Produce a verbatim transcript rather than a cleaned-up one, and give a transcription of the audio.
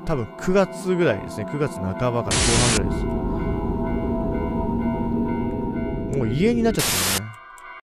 多分くがつぐらいですね。くがつなかばから後半ぐらいです。もう家になっちゃった